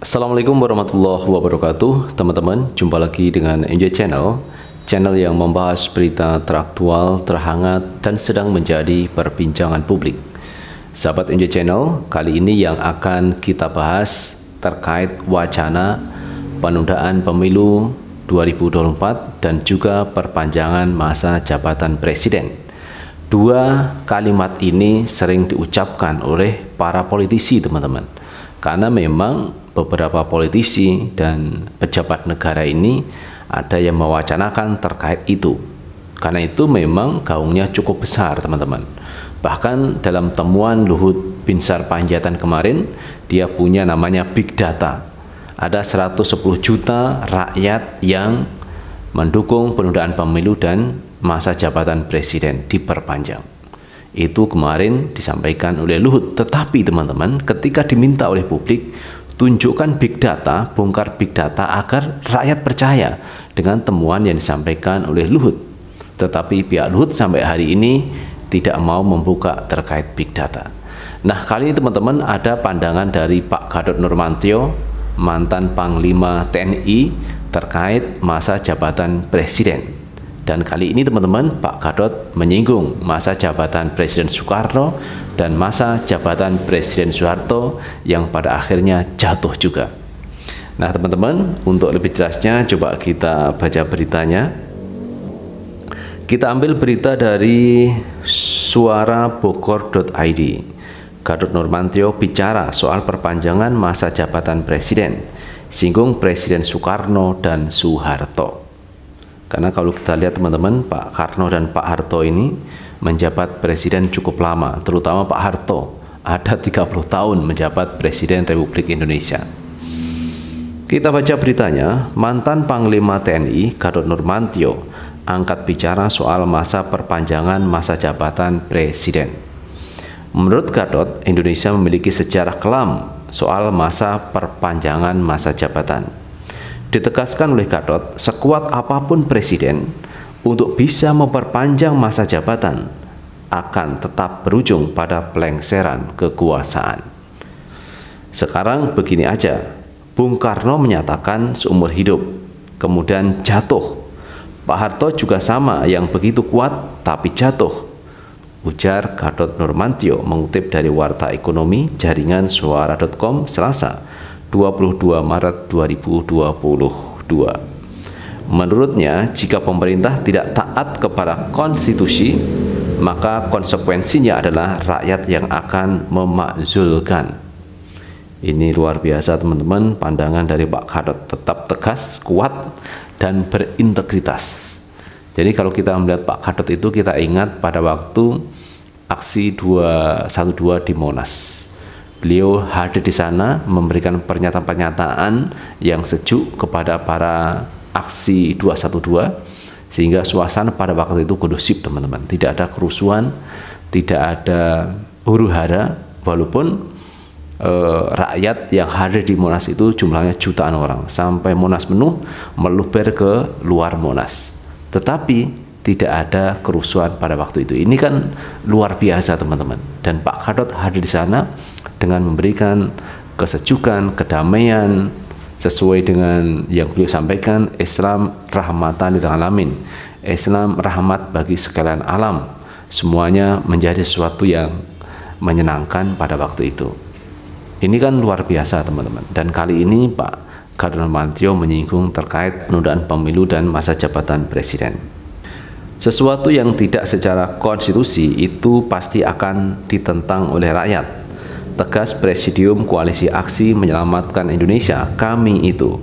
Assalamualaikum warahmatullahi wabarakatuh. Teman-teman, jumpa lagi dengan Enjoy Channel, channel yang membahas berita teraktual, terhangat, dan sedang menjadi perbincangan publik. Sahabat Enjoy Channel, kali ini yang akan kita bahas terkait wacana penundaan pemilu 2024 dan juga perpanjangan masa jabatan presiden. Dua kalimat ini sering diucapkan oleh para politisi, teman-teman, karena memang beberapa politisi dan pejabat negara ini ada yang mewacanakan terkait itu. Karena itu memang gaungnya cukup besar, teman-teman. Bahkan dalam temuan Luhut Binsar Panjaitan kemarin, dia punya namanya Big Data. Ada 110 juta rakyat yang mendukung penundaan pemilu dan masa jabatan presiden diperpanjang. Itu kemarin disampaikan oleh Luhut. Tetapi teman-teman, ketika diminta oleh publik, tunjukkan big data, bongkar big data agar rakyat percaya dengan temuan yang disampaikan oleh Luhut. Tetapi pihak Luhut sampai hari ini tidak mau membuka terkait big data. Nah, kali ini teman-teman ada pandangan dari Pak Gatot Nurmantio, mantan Panglima TNI, terkait masa jabatan presiden. Dan kali ini teman-teman, Pak Gatot menyinggung masa jabatan Presiden Soekarno dan masa jabatan Presiden Soeharto yang pada akhirnya jatuh juga. Nah teman-teman, untuk lebih jelasnya coba kita baca beritanya. Kita ambil berita dari suarabogor.id. Gatot Nurmantio bicara soal perpanjangan masa jabatan presiden, singgung Presiden Soekarno dan Soeharto. Karena kalau kita lihat teman-teman, Pak Karno dan Pak Harto ini menjabat presiden cukup lama, terutama Pak Harto ada 30 tahun menjabat Presiden Republik Indonesia. Kita baca beritanya. Mantan Panglima TNI Gatot Nurmantio angkat bicara soal masa perpanjangan masa jabatan presiden. Menurut Gatot, Indonesia memiliki sejarah kelam soal masa perpanjangan masa jabatan. Ditegaskan oleh Gatot, sekuat apapun presiden untuk bisa memperpanjang masa jabatan akan tetap berujung pada pelengseran kekuasaan. Sekarang begini aja, Bung Karno menyatakan seumur hidup, kemudian jatuh. Pak Harto juga sama, yang begitu kuat tapi jatuh, ujar Gatot Nurmantio mengutip dari Warta Ekonomi jaringan suara.com Selasa 22 Maret 2022. Menurutnya, jika pemerintah tidak taat kepada konstitusi, maka konsekuensinya adalah rakyat yang akan memakzulkan. Ini luar biasa teman-teman, pandangan dari Pak Gatot, tetap tegas, kuat, dan berintegritas. Jadi kalau kita melihat Pak Gatot itu, kita ingat pada waktu aksi 212 di Monas. Beliau hadir di sana memberikan pernyataan-pernyataan yang sejuk kepada para aksi 212, sehingga suasana pada waktu itu kondusif teman-teman. Tidak ada kerusuhan, tidak ada huru-hara, walaupun rakyat yang hadir di Monas itu jumlahnya jutaan orang. Sampai Monas penuh, meluber ke luar Monas. Tetapi tidak ada kerusuhan pada waktu itu. Ini kan luar biasa teman-teman. Dan Pak Gatot hadir di sana dengan memberikan kesejukan, kedamaian, sesuai dengan yang beliau sampaikan, Islam rahmatan lil alamin, Islam rahmat bagi sekalian alam. Semuanya menjadi sesuatu yang menyenangkan pada waktu itu. Ini kan luar biasa teman-teman. Dan kali ini Pak Gatot Nurmantio menyinggung terkait penundaan pemilu dan masa jabatan presiden. Sesuatu yang tidak secara konstitusi itu pasti akan ditentang oleh rakyat. Tegas Presidium Koalisi Aksi Menyelamatkan Indonesia, kami itu.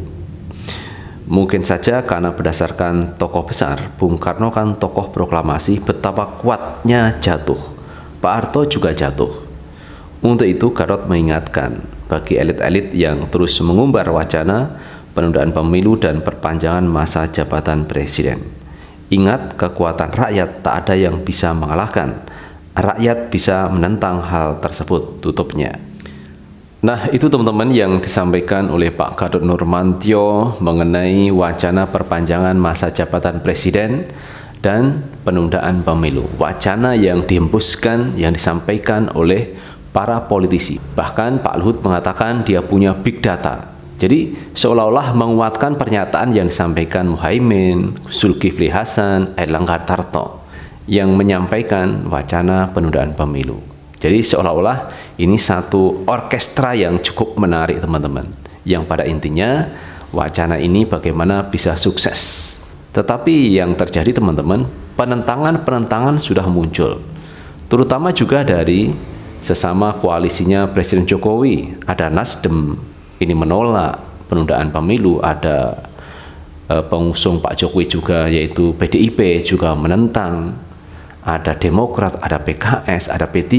Mungkin saja karena berdasarkan tokoh besar, Bung Karno kan tokoh proklamasi, betapa kuatnya jatuh. Pak Harto juga jatuh. Untuk itu Gatot mengingatkan bagi elit-elit yang terus mengumbar wacana penundaan pemilu dan perpanjangan masa jabatan presiden. Ingat, kekuatan rakyat tak ada yang bisa mengalahkan. Rakyat bisa menentang hal tersebut, tutupnya. Nah, itu teman-teman yang disampaikan oleh Pak Gatot Nurmantio mengenai wacana perpanjangan masa jabatan presiden dan penundaan pemilu. Wacana yang dihembuskan, yang disampaikan oleh para politisi. Bahkan Pak Luhut mengatakan dia punya big data. Jadi seolah-olah menguatkan pernyataan yang disampaikan Muhaimin, Zulkifli Hasan, Airlangga Hartarto yang menyampaikan wacana penundaan pemilu. Jadi seolah-olah ini satu orkestra yang cukup menarik teman-teman, yang pada intinya wacana ini bagaimana bisa sukses. Tetapi yang terjadi teman-teman, penentangan sudah muncul, terutama juga dari sesama koalisinya Presiden Jokowi. Ada Nasdem ini menolak penundaan pemilu, ada pengusung Pak Jokowi juga yaitu PDIP juga menentang, ada Demokrat, ada PKS, ada P3,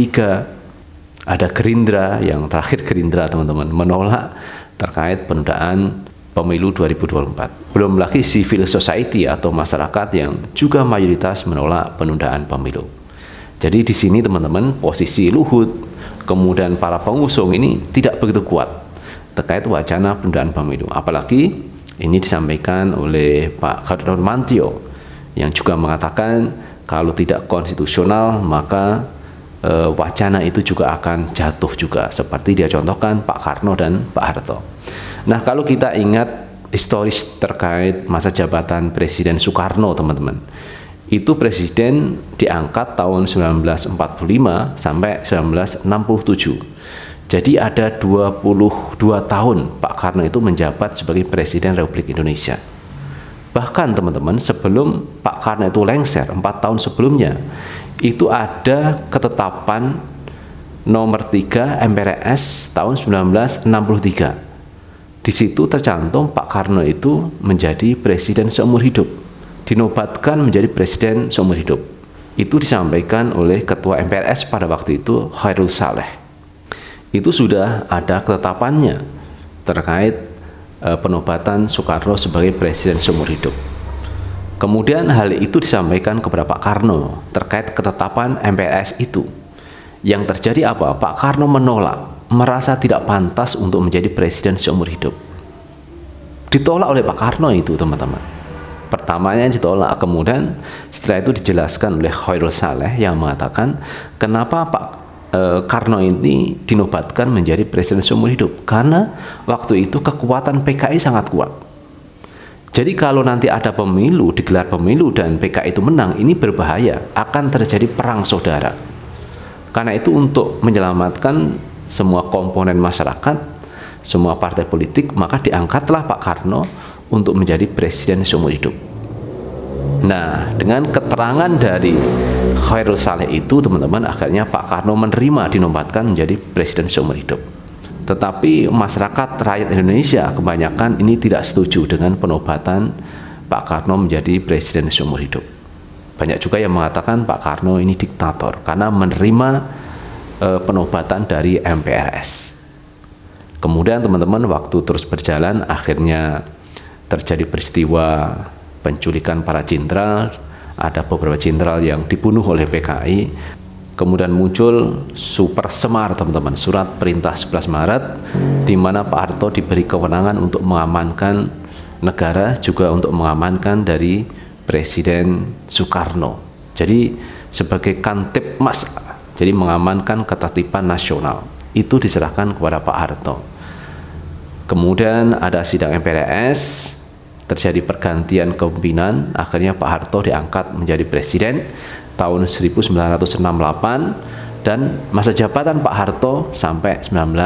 ada Gerindra, yang terakhir Gerindra teman-teman menolak terkait penundaan pemilu 2024. Belum lagi civil society atau masyarakat yang juga mayoritas menolak penundaan pemilu. Jadi di sini teman-teman posisi Luhut kemudian para pengusung ini tidak begitu kuat terkait wacana penundaan pemilu. Apalagi ini disampaikan oleh Pak Gatot Nurmantio yang juga mengatakan kalau tidak konstitusional maka wacana itu juga akan jatuh juga, seperti dia contohkan Pak Karno dan Pak Harto. Nah, kalau kita ingat historis terkait masa jabatan Presiden Soekarno teman-teman, itu presiden diangkat tahun 1945 sampai 1967. Jadi ada 22 tahun Pak Karno itu menjabat sebagai Presiden Republik Indonesia. Bahkan teman-teman, sebelum Pak Karno itu lengser, 4 tahun sebelumnya, itu ada ketetapan nomor 3 MPRS tahun 1963. Di situ tercantum Pak Karno itu menjadi Presiden seumur hidup, dinobatkan menjadi Presiden seumur hidup. Itu disampaikan oleh Ketua MPRS pada waktu itu, Khairul Saleh. Itu sudah ada ketetapannya terkait penobatan Soekarno sebagai Presiden seumur hidup. Kemudian hal itu disampaikan kepada Pak Karno terkait ketetapan MPRS itu. Yang terjadi apa? Pak Karno menolak, merasa tidak pantas untuk menjadi Presiden seumur hidup. Ditolak oleh Pak Karno itu teman-teman. Pertamanya ditolak, kemudian setelah itu dijelaskan oleh Khairul Saleh yang mengatakan kenapa Pak Karno ini dinobatkan menjadi Presiden seumur hidup, karena waktu itu kekuatan PKI sangat kuat. Jadi kalau nanti ada pemilu, digelar pemilu dan PKI itu menang, ini berbahaya, akan terjadi perang saudara. Karena itu untuk menyelamatkan semua komponen masyarakat, semua partai politik, maka diangkatlah Pak Karno untuk menjadi Presiden seumur hidup. Nah, dengan keterangan dari Khairul Saleh itu teman-teman, akhirnya Pak Karno menerima dinobatkan menjadi Presiden seumur hidup. Tetapi masyarakat rakyat Indonesia kebanyakan ini tidak setuju dengan penobatan Pak Karno menjadi Presiden seumur hidup. Banyak juga yang mengatakan Pak Karno ini diktator karena menerima penobatan dari MPRS. Kemudian teman-teman, waktu terus berjalan, akhirnya terjadi peristiwa penculikan para jenderal. Ada beberapa jenderal yang dibunuh oleh PKI. Kemudian muncul Super Semar teman-teman, surat perintah 11 Maret, di mana Pak Harto diberi kewenangan untuk mengamankan negara, juga untuk mengamankan dari Presiden Soekarno. Jadi sebagai Kantipmas, jadi mengamankan ketertiban nasional, itu diserahkan kepada Pak Harto. Kemudian ada sidang MPRS, terjadi pergantian kepemimpinan, akhirnya Pak Harto diangkat menjadi Presiden tahun 1968 dan masa jabatan Pak Harto sampai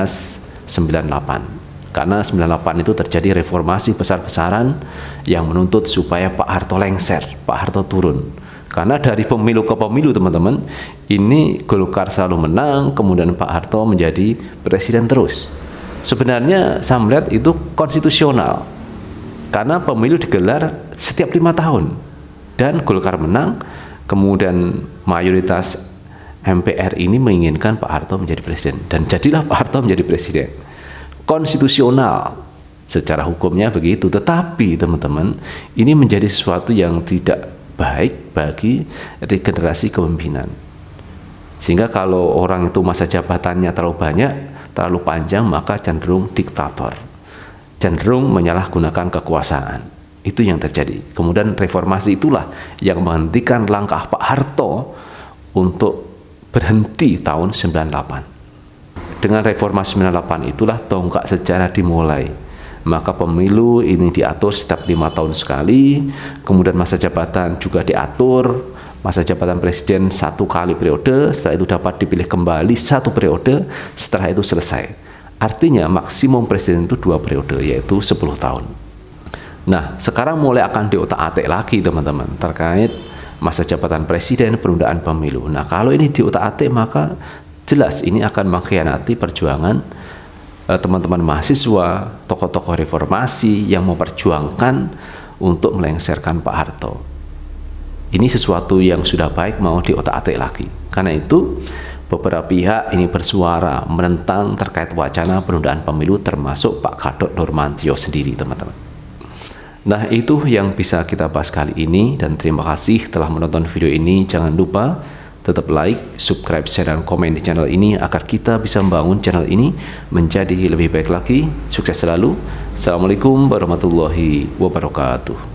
1998. Karena 98 itu terjadi reformasi besar-besaran yang menuntut supaya Pak Harto lengser, Pak Harto turun. Karena dari pemilu ke pemilu teman-teman, ini Golkar selalu menang, kemudian Pak Harto menjadi Presiden terus. Sebenarnya saya melihat itu konstitusional, karena pemilu digelar setiap 5 tahun dan Golkar menang, kemudian mayoritas MPR ini menginginkan Pak Harto menjadi presiden dan jadilah Pak Harto menjadi presiden. Konstitusional secara hukumnya begitu, tetapi teman-teman, ini menjadi sesuatu yang tidak baik bagi regenerasi kepemimpinan. Sehingga kalau orang itu masa jabatannya terlalu banyak, terlalu panjang, maka cenderung diktator, cenderung menyalahgunakan kekuasaan. Itu yang terjadi. Kemudian reformasi itulah yang menghentikan langkah Pak Harto untuk berhenti tahun 98. Dengan reformasi 98 itulah tonggak sejarah dimulai. Maka pemilu ini diatur setiap 5 tahun sekali, kemudian masa jabatan juga diatur, masa jabatan presiden 1 kali periode, setelah itu dapat dipilih kembali 1 periode, setelah itu selesai. Artinya maksimum presiden itu 2 periode, yaitu 10 tahun. Nah, sekarang mulai akan diotak-atik lagi teman-teman, terkait masa jabatan presiden, penundaan pemilu. Nah, kalau ini diotak-atik maka jelas ini akan mengkhianati perjuangan teman-teman mahasiswa, tokoh-tokoh reformasi yang memperjuangkan untuk melengsarkan Pak Harto. Ini sesuatu yang sudah baik mau diotak-atik lagi. Karena itu beberapa pihak ini bersuara menentang terkait wacana penundaan pemilu, termasuk Pak Gatot Nurmantio sendiri, teman-teman. Nah, itu yang bisa kita bahas kali ini, dan terima kasih telah menonton video ini. Jangan lupa tetap like, subscribe, share, dan komen di channel ini agar kita bisa membangun channel ini menjadi lebih baik lagi. Sukses selalu. Assalamualaikum warahmatullahi wabarakatuh.